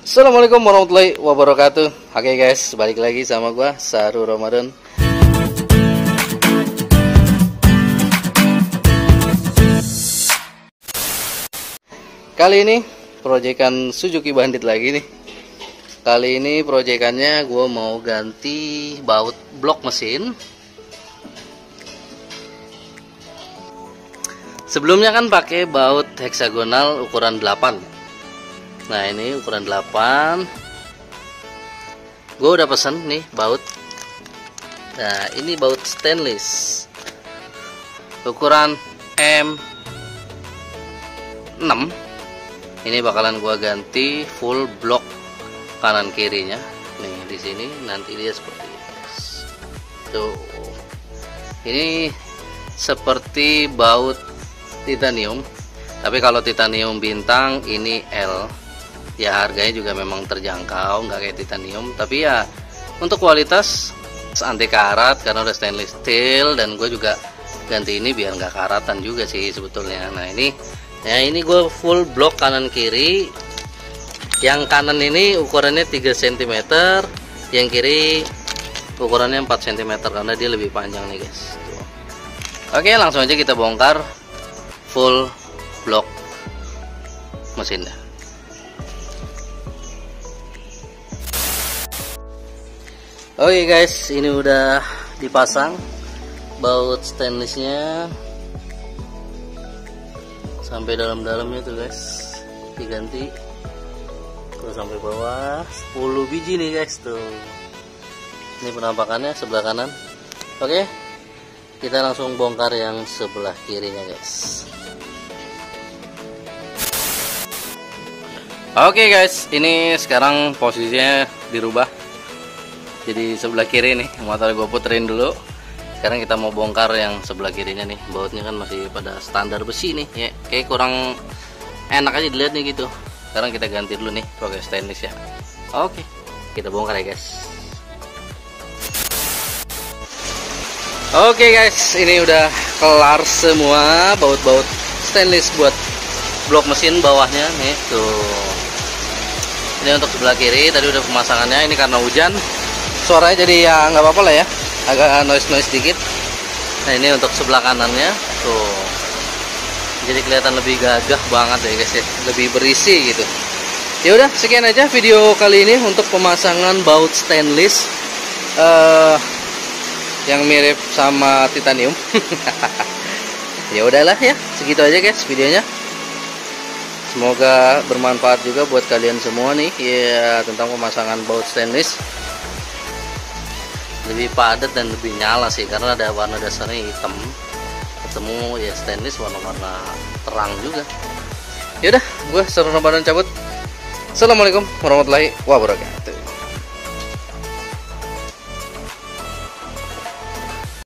Assalamualaikum warahmatullahi wabarakatuh. Oke guys, balik lagi sama gua Saru Ramadan. Kali ini proyekan Suzuki Bandit lagi nih. Kali ini proyekannya gua mau ganti baut blok mesin. Sebelumnya kan pakai baut heksagonal ukuran 8. Nah ini ukuran 8. Gue udah pesen nih baut. Nah ini baut stainless ukuran M6. Ini bakalan gue ganti full blok kanan kirinya. Nih di sini nanti dia seperti ini. Tuh. Ini seperti baut titanium. Tapi kalau titanium bintang ini L. Ya harganya juga memang terjangkau, nggak kayak titanium, tapi ya untuk kualitas anti karat karena udah stainless steel, dan gue juga ganti ini biar nggak karatan juga sih sebetulnya. Nah ini gue full blok kanan kiri. Yang kanan ini ukurannya 3 cm, yang kiri ukurannya 4 cm karena dia lebih panjang nih guys. Tuh. Oke, langsung aja kita bongkar full blok mesinnya. Oke guys, ini udah dipasang baut stainlessnya sampai dalam-dalamnya tuh guys, diganti tuh sampai bawah 10 biji nih guys tuh. Ini penampakannya sebelah kanan. Oke, kita langsung bongkar yang sebelah kirinya guys. Oke guys, ini sekarang posisinya dirubah. Jadi sebelah kiri nih, motor gue puterin dulu. Sekarang kita mau bongkar yang sebelah kirinya nih. Bautnya kan masih pada standar besi nih ya. Kayak kurang enak aja dilihat nih gitu. Sekarang kita ganti dulu nih pakai stainless ya. Oke, kita bongkar ya guys. Oke guys, ini udah kelar semua baut-baut stainless buat blok mesin bawahnya nih tuh. Ini untuk sebelah kiri, tadi udah pemasangannya. Ini karena hujan, suaranya jadi ya nggak apa-apa lah ya, agak noise dikit. Nah ini untuk sebelah kanannya tuh, jadi kelihatan lebih gagah banget ya guys ya, lebih berisi gitu. Ya udah, sekian aja video kali ini untuk pemasangan baut stainless yang mirip sama titanium. Ya udahlah ya, segitu aja guys videonya. Semoga bermanfaat juga buat kalian semua nih ya, tentang pemasangan baut stainless. Lebih padat dan lebih nyala sih karena ada warna dasarnya hitam, ketemu ya stainless warna-warna terang juga. Yaudah, gue Saru Ramadan cabut. Assalamualaikum warahmatullahi wabarakatuh.